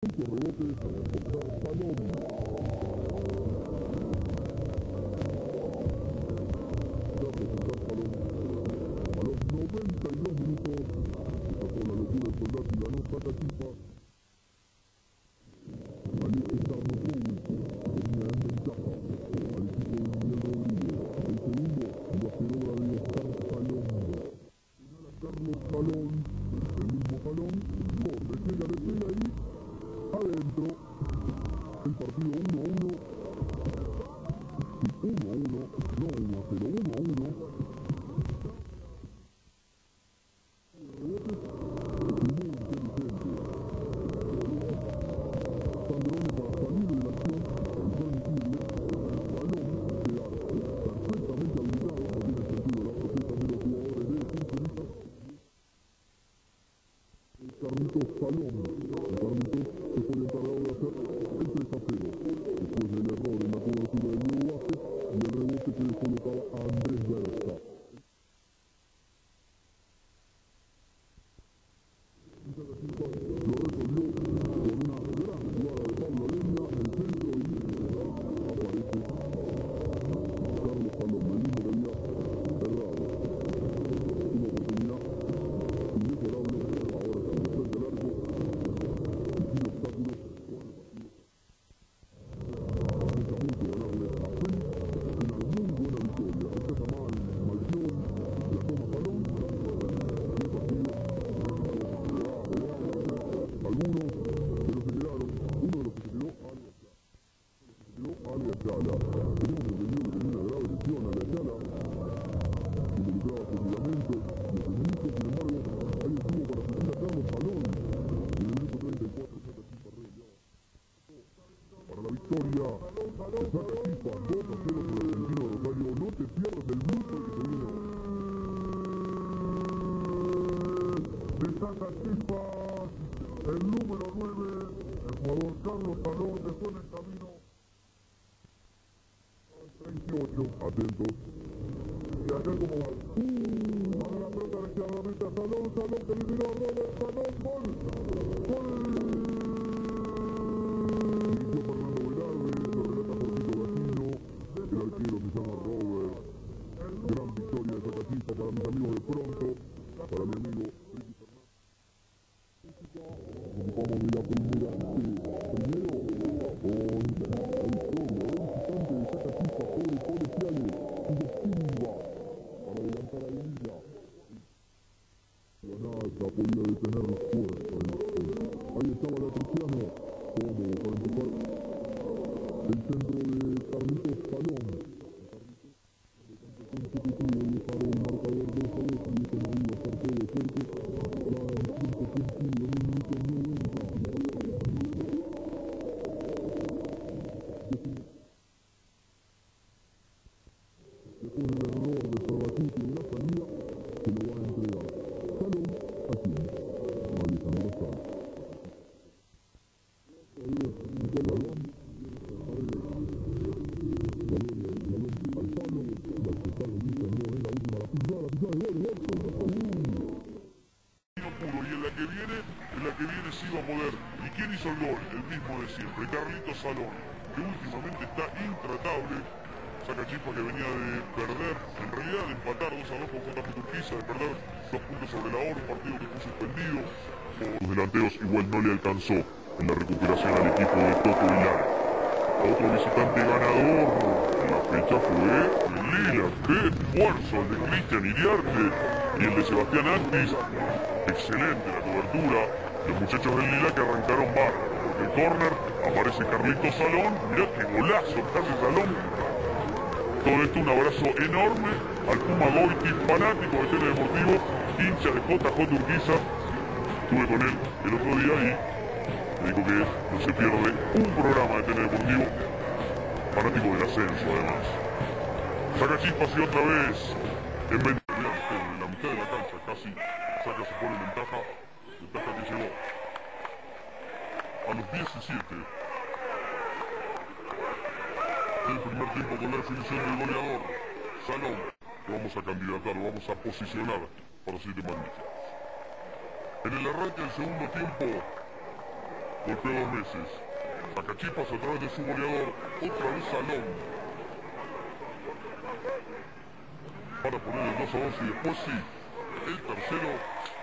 rebotes, Salón. A los 92 minutos, se sacó la locura del soldado y ganó Zacatipá. Alexis Arnautovic tenía en ventaja al equipo de Miguel Rodríguez. El segundo lo hace obra de Oscar Salón. Señala Carlos Salón, el mismo Salón, corre, pega, le pega ahí, adentro. El partido 1-1. Sí, 1-1, no 1-0, 1-1. Carlitos Salón. Carlitos se fue encargado de hacer el 3-0. Después del error en la cobertura del nuevo base y el rebote que le colocaba a Andrés Berza. Lo resolvió con una gran jugada de Pablo Leña en el centro y aparece Carlos Salón, el mismo que había cerrado. Una oportunidad inmejorable. Ahora se frente al arco y sin obstáculos. Aprieta mucho ganarle a Félix. Una muy buena victoria. Rescata mal Malción. La toma Salón. Y el partido. Algunos de los que quedaron. Uno de los que se quedó, Ale Ayala. Tenemos entendido que tenía una grave lesión a Ale Ayala. Involucraba sus ligamentos y el mucho, sin embargo, ahí estuvo para asistir a Carlos Salón. En el minuto 34 saca Chispa Rey. Para la victoria de saca Chispa 2-0 por el argentino Rosario. No te pierdas el blooper que se viene ahora. De saca Chispa el número 9, el jugador Carlos Salón, dejó en el camino. 38, atentos. Y acá como va. Para la pelota de izquierda, mete a Salón, Salón que le tiró a Robert, Salón, gol. Gol. Inició Fernando Velarde, lo relata Jorgito Gallino, el arquero se llama Robert. Gran victoria de Zacatipá para mis amigos de Pronto, para mi amigo Ricky Fernández. Ocupamos de la primera primero con el visitante de Zacatipá, pobre Colegiales, Hugo Silva, para adelantar a Lila. Granata podía detener la fuerza de los. Ahí estaba la Cristiano, cómodo para empujar el centro de Carlitos Salón. Consecutivo dejaron el marcador 2-2 y este no iba a ser todo porque para el tiempo cumplido en el minuto 90. Después del error de Sabatini en la salida, se lo va a entregar Salón a quien, a Alejandro Salón. Salón al palo, la que Salón dice no es la última, la pisada de gol, puro, y en la que viene sí va a poder. ¿Y quién hizo el gol? El mismo de siempre, Carlitos Salón, que últimamente está intratable. Saca Chispa que venía de perder, en realidad de empatar 2-2 con JP Turquiza, de perder 2 puntos sobre la hora, un partido que fue suspendido. Los delanteros igual no le alcanzó en la recuperación al equipo de Toto Hilar. Otro visitante ganador en la fecha fue el Lila. ¡Qué esfuerzo el de Cristian Iriarte y el de Sebastián Antis! Excelente la cobertura. Los muchachos del Lila que arrancaron bárbaro. Porque el córner aparece Carlitos Salón. Mirá qué golazo que hace Salón. Todo esto un abrazo enorme al Puma Goiti, fanático de Tele Deportivo, hincha de JJ Urquiza. Estuve con él el otro día y me dijo que no se pierde un programa de Tele Deportivo, fanático del ascenso además. Saca Chispa y otra vez en la mitad de la cancha, casi Saca se pone en ventaja que llegó a los 17. El primer tiempo con la definición del goleador Salón, que vamos a candidatar, vamos a posicionar para 7 magníficos. En el arranque del segundo tiempo golpeó 2 veces. Sacachispas a través de su goleador, otra vez Salón. Para poner el 2-2 y después sí, el tercero